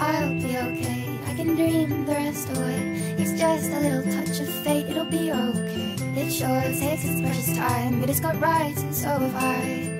I'll be okay. I can dream the rest away. It's just a little touch of fate, it'll be okay. It sure takes its precious time, but it's got rights and so have I.